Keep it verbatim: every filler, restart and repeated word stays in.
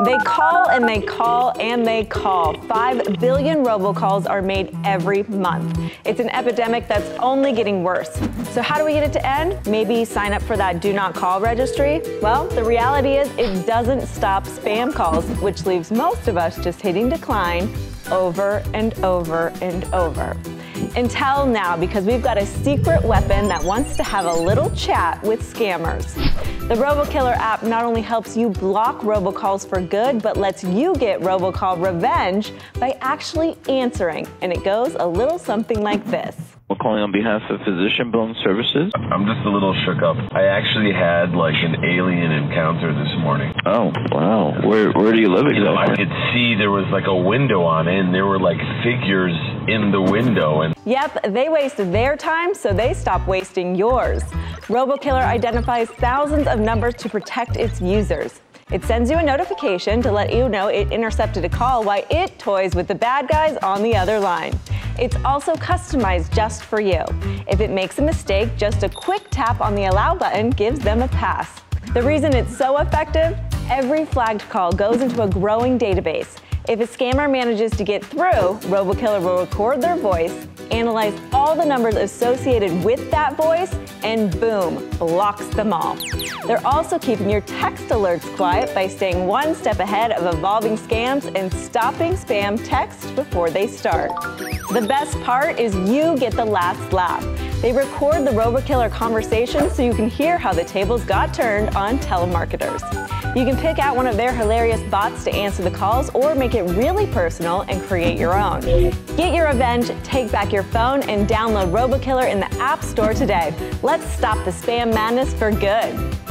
They call and they call and they call. Five billion robocalls are made every month. It's an epidemic that's only getting worse. So how do we get it to end? Maybe sign up for that do not call registry? Well, the reality is it doesn't stop spam calls, which leaves most of us just hitting decline over and over and over. Until now, because we've got a secret weapon that wants to have a little chat with scammers. The RoboKiller app not only helps you block robocalls for good, but lets you get robocall revenge by actually answering. And it goes a little something like this. We're calling on behalf of Physician Bone Services. I'm just a little shook up. I actually had like an alien encounter this morning. Oh, wow. Where where do you live exactly? You know, I could see there was like a window on it, and there were like figures in the window. And Yep, they wasted their time, so they stopped wasting yours. RoboKiller identifies thousands of numbers to protect its users. It sends you a notification to let you know it intercepted a call while it toys with the bad guys on the other line. It's also customized just for you. If it makes a mistake, just a quick tap on the allow button gives them a pass. The reason it's so effective, every flagged call goes into a growing database. If a scammer manages to get through, RoboKiller will record their voice, analyze all the numbers associated with that voice, and boom, blocks them all. They're also keeping your text alerts quiet by staying one step ahead of evolving scams and stopping spam texts before they start. The best part is you get the last laugh. They record the RoboKiller conversation so you can hear how the tables got turned on telemarketers. You can pick out one of their hilarious bots to answer the calls or make it really personal and create your own. Get your revenge, take back your phone, and download RoboKiller in the App Store today. Let's stop the spam madness for good.